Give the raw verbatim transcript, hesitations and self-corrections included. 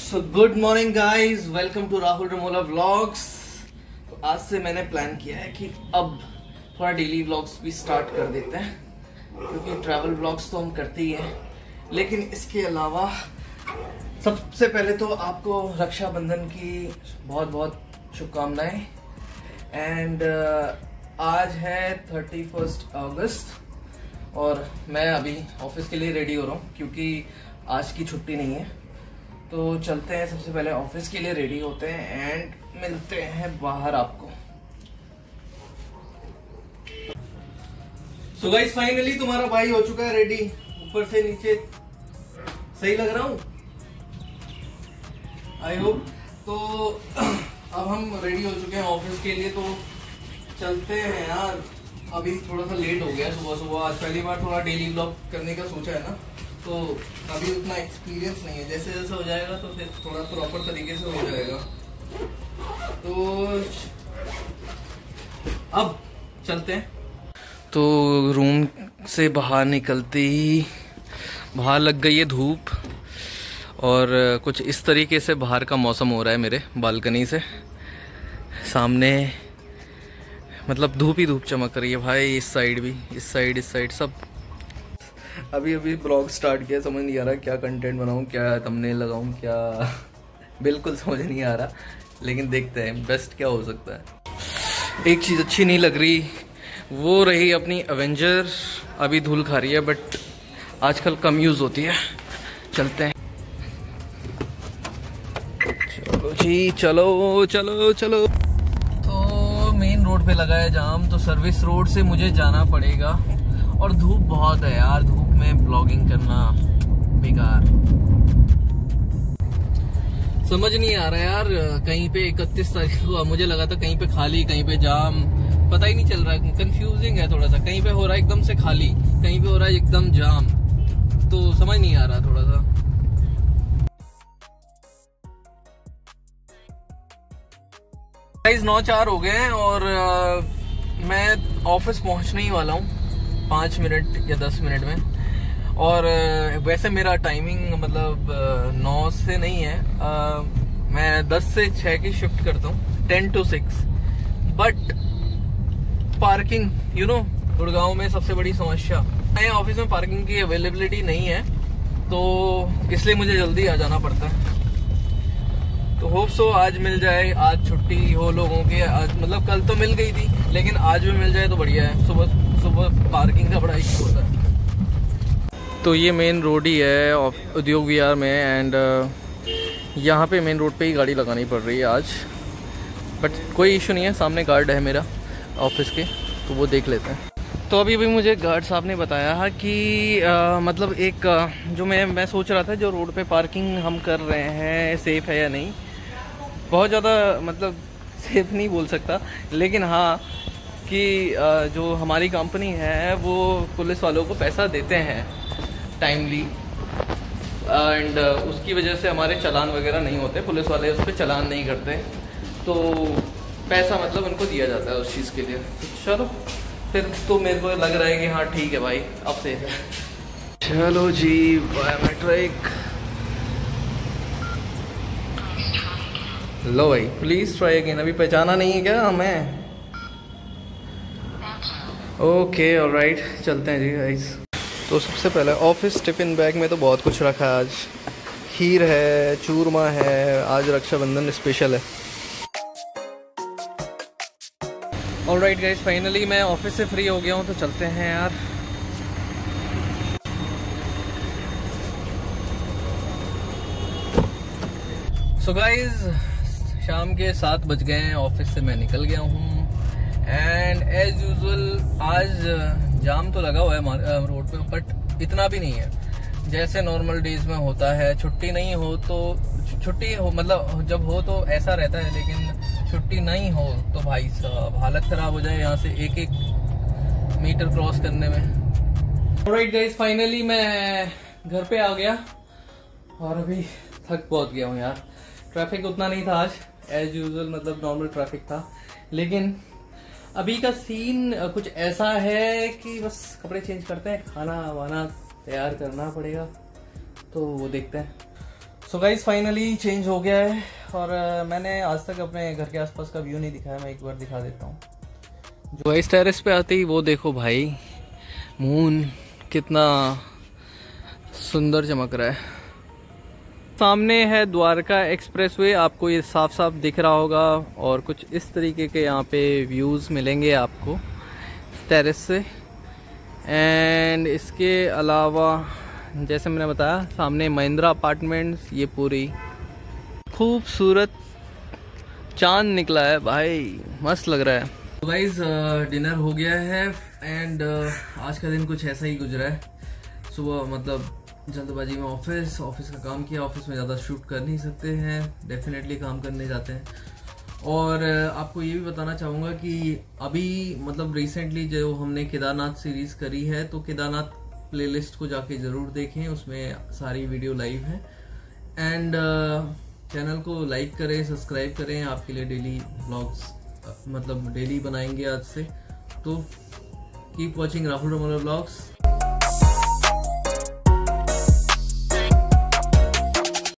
So good morning guys, welcome to Rahul Ramola vlogs. तो आज से मैंने प्लान किया है कि अब थोड़ा डेली व्लॉग्स भी स्टार्ट कर देते हैं, क्योंकि ट्रैवल व्लॉग्स तो हम करते ही हैं, लेकिन इसके अलावा सबसे पहले तो आपको रक्षाबंधन की बहुत बहुत शुभकामनाएं। एंड uh, आज है थर्टी फर्स्ट अगस्त और मैं अभी ऑफिस के लिए रेडी हो रहा हूँ, क्योंकि आज की छुट्टी नहीं है। तो चलते हैं, सबसे पहले ऑफिस के लिए रेडी होते हैं एंड मिलते हैं बाहर आपको। सो गाइस, फाइनली तुम्हारा भाई हो चुका है रेडी, ऊपर से नीचे सही लग रहा हूँ आई होप। तो अब हम रेडी हो चुके हैं ऑफिस के लिए, तो चलते हैं यार। अभी थोड़ा सा लेट हो गया सुबह सुबह, आज पहली बार थोड़ा डेली व्लॉग करने का सोचा है ना, तो अभी उतना एक्सपीरियंस नहीं है। जैसे जैसे हो जाएगा तो फिर थोड़ा प्रॉपर तरीके से हो जाएगा। तो अब चलते हैं। तो रूम से बाहर निकलते ही बाहर लग गई है धूप, और कुछ इस तरीके से बाहर का मौसम हो रहा है मेरे बालकनी से। सामने मतलब धूप ही धूप चमक रही है भाई, इस साइड भी, इस साइड इस साइड सब। अभी अभी ब्लॉग स्टार्ट किया, समझ नहीं आ रहा क्या कंटेंट बनाऊं, क्या थंबनेल लगाऊं, क्या बिल्कुल समझ नहीं आ रहा, लेकिन देखते हैं बेस्ट क्या हो सकता है। एक चीज़ अच्छी नहीं लग रही, वो रही अपनी एवेंजर, अभी धूल खा रही है, बट आजकल कम यूज़ होती है। चलते हैं, चलो जी, चलो चलो चलो। तो मेन रोड पे लगा है जाम, तो सर्विस रोड से मुझे जाना पड़ेगा, और धूप बहुत है यार, धूप में ब्लॉगिंग करना बेकार। समझ नहीं आ रहा यार, कहीं पे इकतीस तारीख को मुझे लगा था कहीं पे खाली, कहीं पे जाम, पता ही नहीं चल रहा है, कंफ्यूजिंग है थोड़ा सा। कहीं पे हो रहा है एकदम से खाली, कहीं पे हो रहा है एकदम जाम, तो समझ नहीं आ रहा थोड़ा सा। गाइस नौ चार हो गए हैं और आ, मैं ऑफिस पहुंचने ही वाला हूँ पाँच मिनट या दस मिनट में। और वैसे मेरा टाइमिंग मतलब नौ से नहीं है, आ, मैं दस से छः की शिफ्ट करता हूँ, ten to six. But parking you know Gurgaon में सबसे बड़ी समस्या है, ऑफिस में पार्किंग की अवेलेबिलिटी नहीं है, तो इसलिए मुझे जल्दी आ जाना पड़ता है। तो होप सो आज मिल जाए, आज छुट्टी हो लोगों की, आज मतलब कल तो मिल गई थी, लेकिन आज भी मिल जाए तो बढ़िया है। सुबह सुबह पार्किंग का बड़ा इशू होता है। तो ये मेन रोड ही है उद्योग विहार में, एंड यहाँ पे मेन रोड पे ही गाड़ी लगानी पड़ रही है आज, बट कोई इशू नहीं है, सामने गार्ड है मेरा ऑफिस के, तो वो देख लेते हैं। तो अभी भी मुझे गार्ड साहब ने बताया कि आ, मतलब एक आ, जो मैं मैं सोच रहा था, जो रोड पे पार्किंग हम कर रहे हैं सेफ़ है या नहीं। बहुत ज़्यादा मतलब सेफ नहीं बोल सकता, लेकिन हाँ कि जो हमारी कंपनी है वो पुलिस वालों को पैसा देते हैं टाइमली, एंड उसकी वजह से हमारे चालान वगैरह नहीं होते, पुलिस वाले उस पर चालान नहीं करते, तो पैसा मतलब उनको दिया जाता है उस चीज़ के लिए। चलो फिर तो मेरे को लग रहा है कि हाँ ठीक है भाई, अब सेफ है। चलो जी, बायोमेट्रिक लो भाई, प्लीज ट्राई अगेन। अभी पहचाना नहीं है क्या हमें? ओके ऑलराइट, चलते हैं जी गाइस। तो सबसे पहले ऑफिस टिफिन बैग में तो बहुत कुछ रखा है आज, खीर है, चूरमा है, आज रक्षाबंधन स्पेशल है। ऑलराइट गाइस, फाइनली मैं ऑफिस से फ्री हो गया हूँ, तो चलते हैं यार। सो गाइस, शाम के सात बज गए हैं, ऑफिस से मैं निकल गया हूँ, एंड एज यूजुअल आज जाम तो लगा हुआ है रोड पे, बट इतना भी नहीं है जैसे नॉर्मल डेज में होता है। छुट्टी नहीं हो तो छुट्टी हो मतलब जब हो तो ऐसा रहता है, लेकिन छुट्टी नहीं हो तो भाई साहब हालत खराब हो जाए यहाँ से एक एक मीटर क्रॉस करने में। ऑलराइट गाइस, फाइनली मैं घर पे आ गया, और अभी थक बहुत गया हूँ यार। ट्रैफिक उतना नहीं था आज, एज यूजुअल मतलब नॉर्मल ट्रैफिक था, लेकिन अभी का सीन कुछ ऐसा है कि बस कपड़े चेंज करते हैं, खाना वाना तैयार करना पड़ेगा, तो वो देखते हैं। सो गाइस फाइनली चेंज हो गया है और uh, मैंने आज तक अपने घर के आसपास का व्यू नहीं दिखाया, मैं एक बार दिखा देता हूँ। जो इस टेरेस पे आती ही वो देखो भाई, मून कितना सुंदर चमक रहा है। सामने है द्वारका एक्सप्रेसवे, आपको ये साफ साफ दिख रहा होगा और कुछ इस तरीके के यहाँ पे व्यूज़ मिलेंगे आपको टेरेस से। एंड इसके अलावा जैसे मैंने बताया सामने महिंद्रा अपार्टमेंट्स, ये पूरी खूबसूरत चांद निकला है भाई, मस्त लग रहा है। तो गाइस डिनर हो गया है एंड uh, आज का दिन कुछ ऐसा ही गुजरा है। सुबह मतलब जल्दबाजी में ऑफिस ऑफिस का काम किया, ऑफिस में ज़्यादा शूट कर नहीं सकते हैं, डेफिनेटली काम करने जाते हैं। और uh, आपको ये भी बताना चाहूँगा कि अभी मतलब रिसेंटली जो हमने केदारनाथ सीरीज़ करी है, तो केदारनाथ प्लेलिस्ट को जाके ज़रूर देखें, उसमें सारी वीडियो लाइव है। एंड चैनल को लाइक करें, सब्सक्राइब करें, आपके लिए डेली व्लॉग्स मतलब डेली बनाएंगे आज से। तो keep watching Rahul Ramola vlogs.